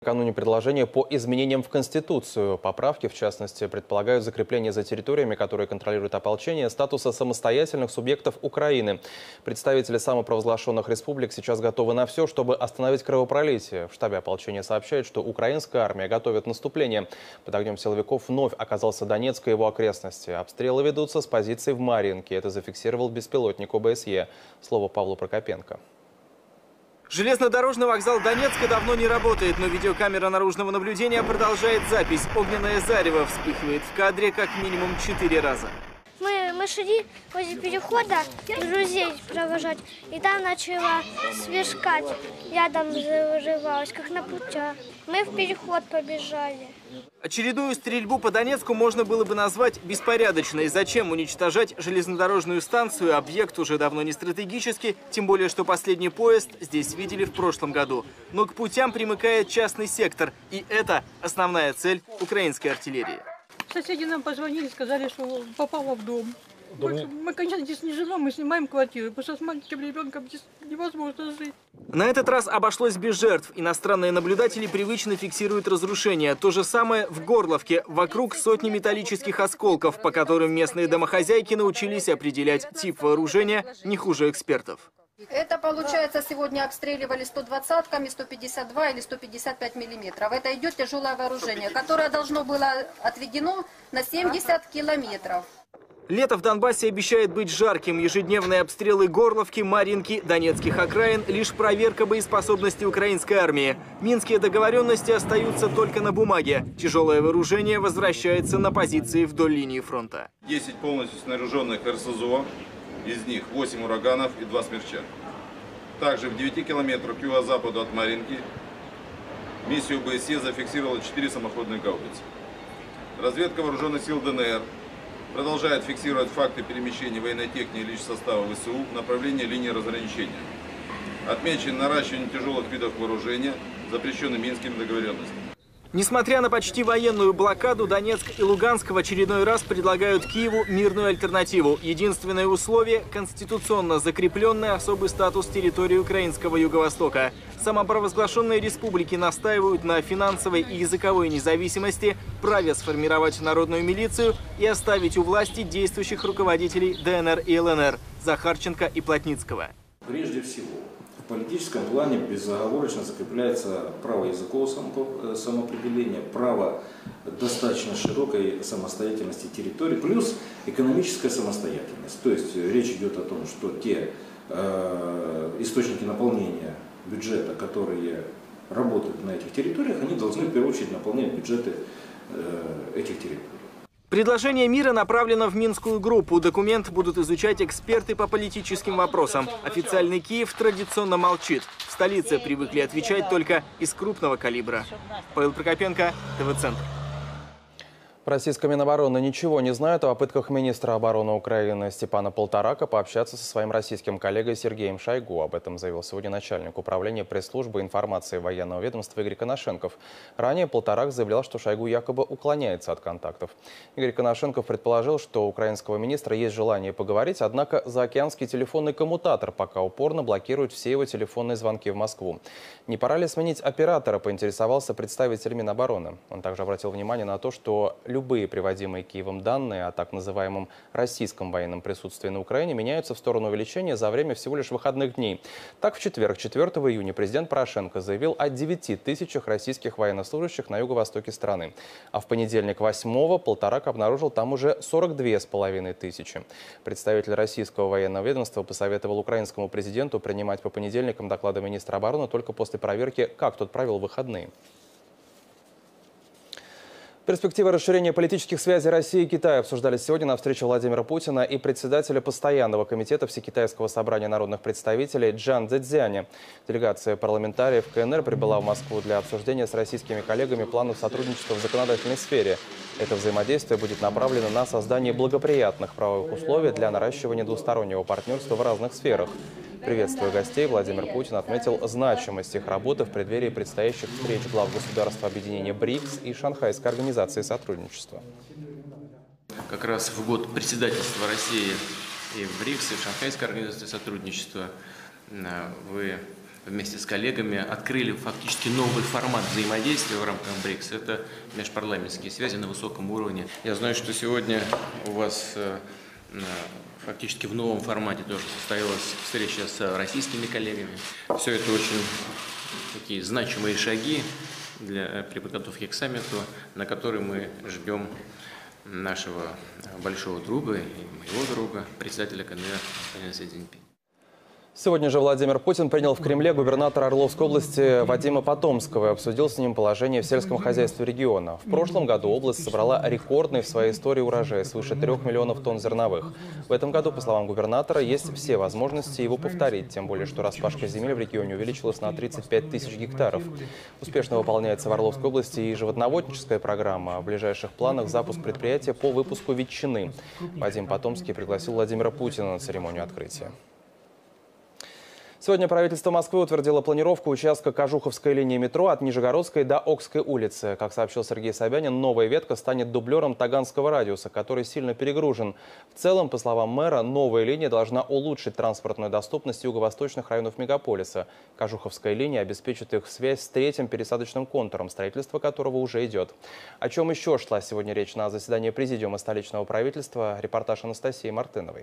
накануне предложения по изменениям в Конституцию. Поправки, в частности, предполагают закрепление за территориями, которые контролирует ополчение, статуса самостоятельных субъектов Украины. Представители самопровозглашенных республик сейчас готовы на все, чтобы остановить кровопролитие. В штабе ополчения сообщают, что украинская армия готовит наступление. Под огнем силовиков вновь оказался Донецк и его окрестности. Обстрелы ведутся с позиций в Марьинке. Это зафиксировал беспилотник ОБСЕ. Слово Павлу Прокопенко. Железнодорожный вокзал Донецка давно не работает, но видеокамера наружного наблюдения продолжает запись. Огненное зарево вспыхивает в кадре как минимум 4 раза. Мы шли возле перехода, друзей провожать, и там начала сверкать. Рядом взрывалось, как на путях. Мы в переход побежали. Очередную стрельбу по Донецку можно было бы назвать беспорядочной. Зачем уничтожать железнодорожную станцию? Объект уже давно не стратегический, тем более, что последний поезд здесь видели в прошлом году. Но к путям примыкает частный сектор, и это основная цель украинской артиллерии. Соседи нам позвонили, сказали, что попала в дом. Мы, конечно, здесь не живем, мы снимаем квартиру, потому что с маленьким ребенком здесь невозможно жить. На этот раз обошлось без жертв. Иностранные наблюдатели привычно фиксируют разрушения. То же самое в Горловке. Вокруг сотни металлических осколков, по которым местные домохозяйки научились определять тип вооружения не хуже экспертов. Это, получается, сегодня обстреливали 120-ками, 152 или 155 миллиметров. Это идет тяжелое вооружение, которое должно было отведено на 70 километров. Лето в Донбассе обещает быть жарким. Ежедневные обстрелы Горловки, Марьинки, донецких окраин – лишь проверка боеспособности украинской армии. Минские договоренности остаются только на бумаге. Тяжелое вооружение возвращается на позиции вдоль линии фронта. 10 полностью снаряженных РСЗО, из них 8 ураганов и 2 смерча. Также в 9 километрах к юго-западу от Марьинки миссию ОБСЕ зафиксировала 4 самоходные гаубицы. Разведка вооруженных сил ДНР продолжает фиксировать факты перемещения военной техники и личного состава ВСУ в направлении линии разграничения. Отмечено наращивание тяжелых видов вооружения, запрещенных Минскими договоренностями. Несмотря на почти военную блокаду, Донецк и Луганск в очередной раз предлагают Киеву мирную альтернативу. Единственное условие – конституционно закрепленный особый статус территории украинского Юго-Востока. Самопровозглашенные республики настаивают на финансовой и языковой независимости, праве сформировать народную милицию и оставить у власти действующих руководителей ДНР и ЛНР – Захарченко и Плотницкого. Прежде всего, в политическом плане безоговорочно закрепляется право языкового самоопределения, право достаточно широкой самостоятельности территории, плюс экономическая самостоятельность. То есть речь идет о том, что те источники наполнения бюджета, которые работают на этих территориях, они должны в первую очередь наполнять бюджеты этих территорий. Предложение мира направлено в Минскую группу. Документ будут изучать эксперты по политическим вопросам. Официальный Киев традиционно молчит. В столице привыкли отвечать только из крупного калибра. Павел Прокопенко, ТВ-центр. Российская Минобороны ничего не знает о попытках министра обороны Украины Степана Полторака пообщаться со своим российским коллегой Сергеем Шойгу. Об этом заявил сегодня начальник управления пресс-службы информации военного ведомства Игорь Коношенков. Ранее Полторак заявлял, что Шойгу якобы уклоняется от контактов. Игорь Коношенков предположил, что у украинского министра есть желание поговорить, однако заокеанский телефонный коммутатор пока упорно блокирует все его телефонные звонки в Москву. Не пора ли сменить оператора, поинтересовался представитель Минобороны. Он также обратил внимание на то, что любые приводимые Киевом данные о так называемом российском военном присутствии на Украине меняются в сторону увеличения за время всего лишь выходных дней. Так, в четверг, 4 июня, президент Порошенко заявил о 9 тысячах российских военнослужащих на юго-востоке страны. А в понедельник, 8-го, Полторак обнаружил там уже 42,5 тысячи. Представитель российского военного ведомства посоветовал украинскому президенту принимать по понедельникам доклады министра обороны только после проверки, как тот провел выходные. Перспективы расширения политических связей России и Китая обсуждались сегодня на встрече Владимира Путина и председателя Постоянного комитета Всекитайского собрания народных представителей Джан Цзэцзяня. Делегация парламентариев КНР прибыла в Москву для обсуждения с российскими коллегами планов сотрудничества в законодательной сфере. Это взаимодействие будет направлено на создание благоприятных правовых условий для наращивания двустороннего партнерства в разных сферах. Приветствуя гостей, Владимир Путин отметил значимость их работы в преддверии предстоящих встреч глав государств объединения БРИКС и Шанхайской организации сотрудничества. Как раз в год председательства России и в БРИКС, и в Шанхайской организации сотрудничества вы вместе с коллегами открыли фактически новый формат взаимодействия в рамках БРИКС. Это межпарламентские связи на высоком уровне. Я знаю, что сегодня у вас фактически в новом формате тоже состоялась встреча с российскими коллегами. Все это очень такие значимые шаги при подготовке к саммиту, на который мы ждем нашего большого друга и моего друга, председателя КНР господина Си Цзиньпиня. Сегодня же Владимир Путин принял в Кремле губернатора Орловской области Вадима Потомского и обсудил с ним положение в сельском хозяйстве региона. В прошлом году область собрала рекордный в своей истории урожай – свыше 3 миллионов тонн зерновых. В этом году, по словам губернатора, есть все возможности его повторить, тем более, что распашка земель в регионе увеличилась на 35 тысяч гектаров. Успешно выполняется в Орловской области и животноводческая программа. В ближайших планах запуск предприятия по выпуску ветчины. Вадим Потомский пригласил Владимира Путина на церемонию открытия. Сегодня правительство Москвы утвердило планировку участка Кожуховской линии метро от Нижегородской до Окской улицы. Как сообщил Сергей Собянин, новая ветка станет дублером Таганского радиуса, который сильно перегружен. В целом, по словам мэра, новая линия должна улучшить транспортную доступность юго-восточных районов мегаполиса. Кожуховская линия обеспечит их связь с третьим пересадочным контуром, строительство которого уже идет. О чем еще шла сегодня речь на заседании президиума столичного правительства? Репортаж Анастасии Мартыновой.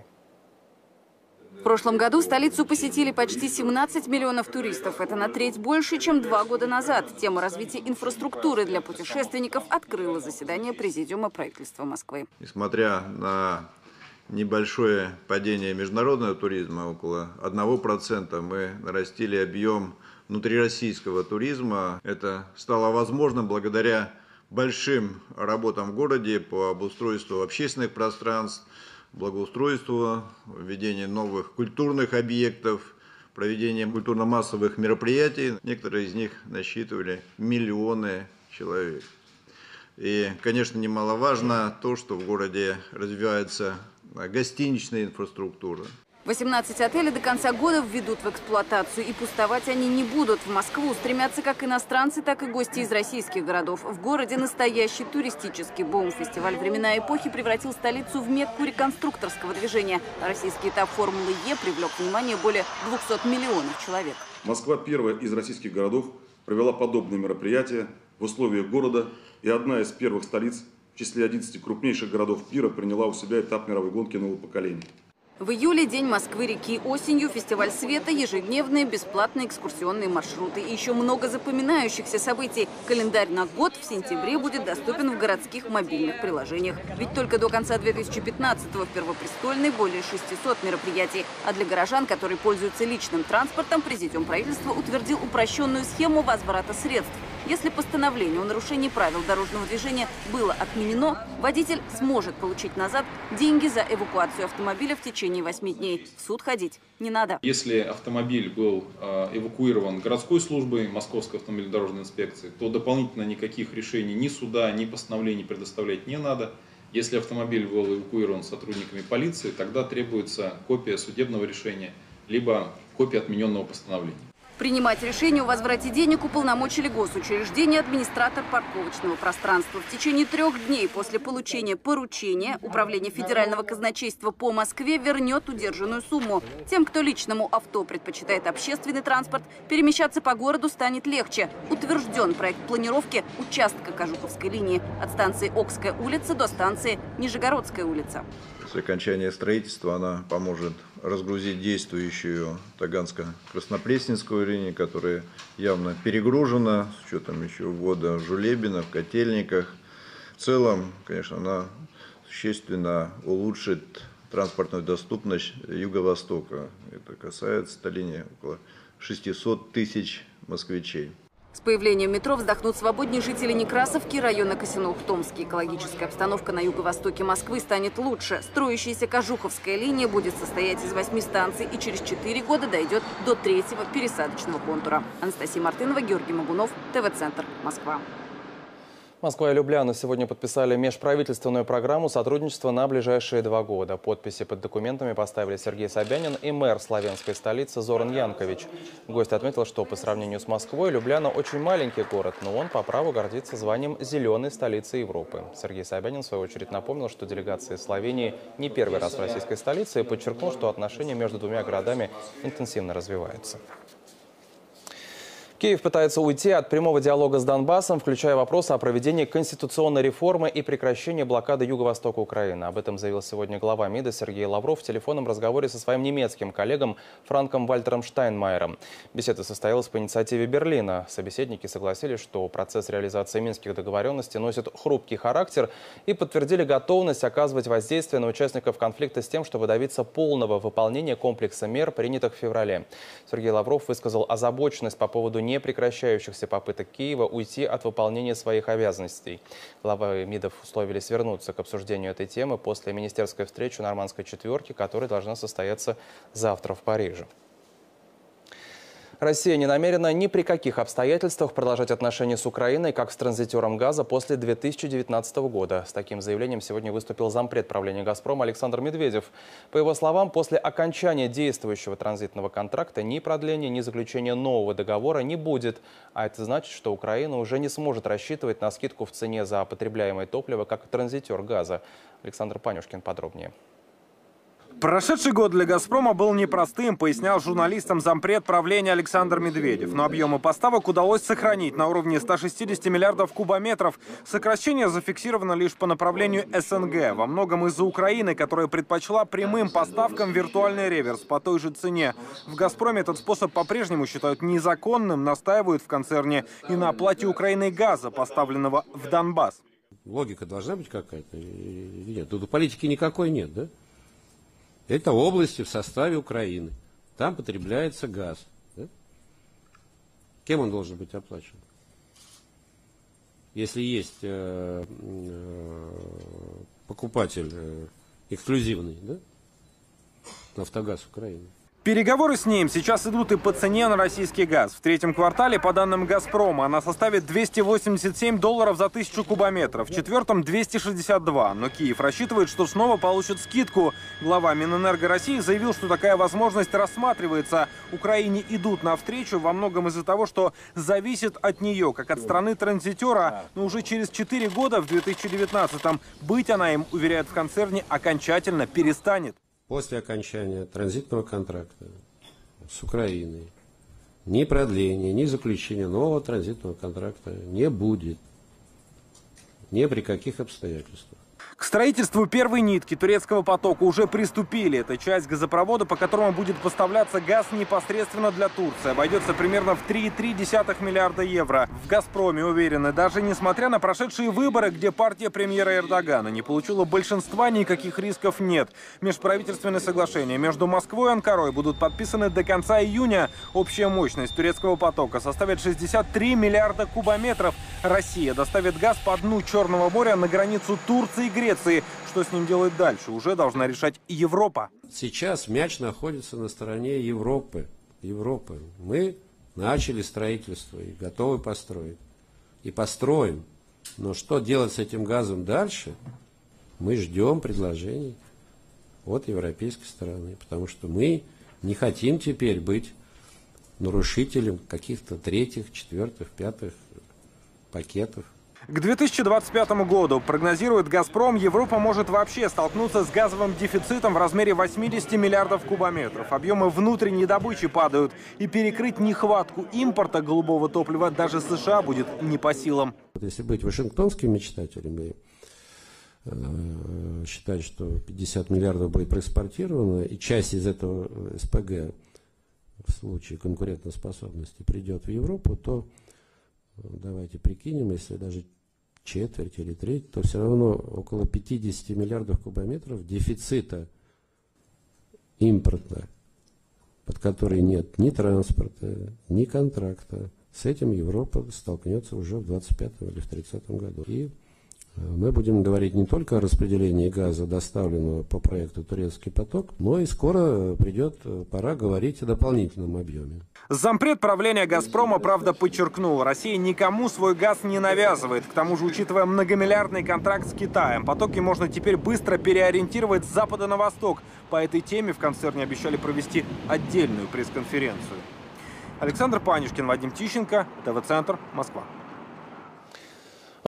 В прошлом году столицу посетили почти 17 миллионов туристов. Это на треть больше, чем 2 года назад. Тема развития инфраструктуры для путешественников открыла заседание президиума правительства Москвы. Несмотря на небольшое падение международного туризма, около 1%, мы нарастили объем внутрироссийского туризма. Это стало возможным благодаря большим работам в городе по обустройству общественных пространств, благоустройству, введение новых культурных объектов, проведение культурно-массовых мероприятий. Некоторые из них насчитывали миллионы человек. И, конечно, немаловажно то, что в городе развивается гостиничная инфраструктура. 18 отелей до конца года введут в эксплуатацию, и пустовать они не будут. В Москву стремятся как иностранцы, так и гости из российских городов. В городе настоящий туристический бум. Фестиваль «Времена эпохи» превратил столицу в мекку реконструкторского движения. Российский этап «Формулы Е» привлек внимание более 200 миллионов человек. Москва, первая из российских городов, провела подобные мероприятия в условиях города, и одна из первых столиц в числе 11 крупнейших городов мира приняла у себя этап мировой гонки нового поколения. В июле День Москвы-реки, осенью фестиваль света, ежедневные бесплатные экскурсионные маршруты и еще много запоминающихся событий. Календарь на год в сентябре будет доступен в городских мобильных приложениях. Ведь только до конца 2015-го в Первопрестольной более 600 мероприятий. А для горожан, которые пользуются личным транспортом, президиум правительства утвердил упрощенную схему возврата средств. Если постановление о нарушении правил дорожного движения было отменено, водитель сможет получить назад деньги за эвакуацию автомобиля в течение 8 дней. В суд ходить не надо. Если автомобиль был эвакуирован городской службой Московской автомобильно-дорожной инспекции, то дополнительно никаких решений ни суда, ни постановлений предоставлять не надо. Если автомобиль был эвакуирован сотрудниками полиции, тогда требуется копия судебного решения, либо копия отмененного постановления. Принимать решение о возврате денег уполномочили госучреждение администратор парковочного пространства. В течение 3 дней после получения поручения Управление федерального казначейства по Москве вернет удержанную сумму. Тем, кто личному авто предпочитает общественный транспорт, перемещаться по городу станет легче. Утвержден проект планировки участка Кожуховской линии от станции Окская улица до станции Нижегородская улица. После окончания строительства она поможет разгрузить действующую Таганско-Краснопресненскую линию, которая явно перегружена, с учетом еще ввода Жулебина в Котельниках. В целом, конечно, она существенно улучшит транспортную доступность Юго-Востока. Это касается этой линии около 600 тысяч москвичей. С появлением метро вздохнут свободнее жители Некрасовки, района Косино-Ухтомский. Экологическая обстановка на юго-востоке Москвы станет лучше. Строящаяся Кожуховская линия будет состоять из 8 станций и через 4 года дойдет до 3-го пересадочного контура. Анастасия Мартынова, Георгий Магунов, ТВ-центр, Москва. Москва и Любляна сегодня подписали межправительственную программу сотрудничества на ближайшие 2 года. Подписи под документами поставили Сергей Собянин и мэр славянской столицы Зоран Янкович. Гость отметил, что по сравнению с Москвой Любляна очень маленький город, но он по праву гордится званием «зеленой столицы Европы». Сергей Собянин, в свою очередь, напомнил, что делегация Словении не первый раз в российской столице и подчеркнул, что отношения между 2 городами интенсивно развиваются. Киев пытается уйти от прямого диалога с Донбассом, включая вопросы о проведении конституционной реформы и прекращении блокады юго-востока Украины. Об этом заявил сегодня глава МИДа Сергей Лавров в телефонном разговоре со своим немецким коллегом Франком Вальтером Штайнмайером. Беседа состоялась по инициативе Берлина. Собеседники согласились, что процесс реализации минских договоренностей носит хрупкий характер и подтвердили готовность оказывать воздействие на участников конфликта с тем, чтобы добиться полного выполнения комплекса мер, принятых в феврале. Сергей Лавров высказал озабоченность по поводу непрекращающихся попыток Киева уйти от выполнения своих обязанностей. Главы МИДов условились вернуться к обсуждению этой темы после министерской встречи нормандской четверки, которая должна состояться завтра в Париже. Россия не намерена ни при каких обстоятельствах продолжать отношения с Украиной как с транзитером газа после 2019 года. С таким заявлением сегодня выступил зампред правления «Газпрома» Александр Медведев. По его словам, после окончания действующего транзитного контракта ни продления, ни заключения нового договора не будет. А это значит, что Украина уже не сможет рассчитывать на скидку в цене за потребляемое топливо как транзитер газа. Александр Панюшкин подробнее. Прошедший год для «Газпрома» был непростым, пояснял журналистам зампред правления Александр Медведев. Но объемы поставок удалось сохранить на уровне 160 миллиардов кубометров. Сокращение зафиксировано лишь по направлению СНГ. Во многом из-за Украины, которая предпочла прямым поставкам виртуальный реверс по той же цене. В «Газпроме» этот способ по-прежнему считают незаконным, настаивают в концерне и на оплате Украины газа, поставленного в Донбасс. Логика должна быть какая-то? Нет, тут политики никакой нет, да? Это области в составе Украины. Там потребляется газ. Да? Кем он должен быть оплачен? Если есть покупатель эксклюзивный, да? «Нафтогаз Украины». Переговоры с ним сейчас идут и по цене на российский газ. В третьем квартале, по данным «Газпрома», она составит $287 за 1000 кубометров, в четвертом – 262. Но Киев рассчитывает, что снова получит скидку. Глава Минэнерго России заявил, что такая возможность рассматривается. Украине идут навстречу во многом из-за того, что зависит от нее, как от страны-транзитера. Но уже через 4 года, в 2019-м, быть она им, уверяют в концерне, окончательно перестанет. После окончания транзитного контракта с Украиной ни продления, ни заключения нового транзитного контракта не будет. Ни при каких обстоятельствах. К строительству первой нитки турецкого потока уже приступили. Это часть газопровода, по которому будет поставляться газ непосредственно для Турции. Обойдется примерно в 3,3 миллиарда евро. В «Газпроме» уверены, даже несмотря на прошедшие выборы, где партия премьера Эрдогана не получила большинства, никаких рисков нет. Межправительственные соглашения между Москвой и Анкарой будут подписаны до конца июня. Общая мощность турецкого потока составит 63 миллиарда кубометров. Россия доставит газ по дну Черного моря на границу Турции и Греции. Что с ним делать дальше, уже должна решать Европа. Сейчас мяч находится на стороне Европы. Мы начали строительство и готовы построить. И построим. Но что делать с этим газом дальше, мы ждем предложений от европейской стороны. Потому что мы не хотим теперь быть нарушителем каких-то третьих, четвертых, пятых пакетов. К 2025 году, прогнозирует «Газпром», Европа может вообще столкнуться с газовым дефицитом в размере 80 миллиардов кубометров. Объемы внутренней добычи падают, и перекрыть нехватку импорта голубого топлива даже США будет не по силам. Если быть вашингтонским мечтателем и считать, что 50 миллиардов будет проэкспортировано, и часть из этого СПГ в случае конкурентоспособности придет в Европу, то давайте прикинем, если даже четверть или треть, то все равно около 50 миллиардов кубометров дефицита импорта, под который нет ни транспорта, ни контракта. С этим Европа столкнется уже в 25 или в 30 году. И мы будем говорить не только о распределении газа, доставленного по проекту «Турецкий поток», но и скоро придет пора говорить о дополнительном объеме. Зампред правления «Газпрома», правда, подчеркнул, Россия никому свой газ не навязывает. К тому же, учитывая многомиллиардный контракт с Китаем, потоки можно теперь быстро переориентировать с запада на восток. По этой теме в концерне обещали провести отдельную пресс-конференцию. Александр Панюшкин, Вадим Тищенко, ТВ-центр, Москва.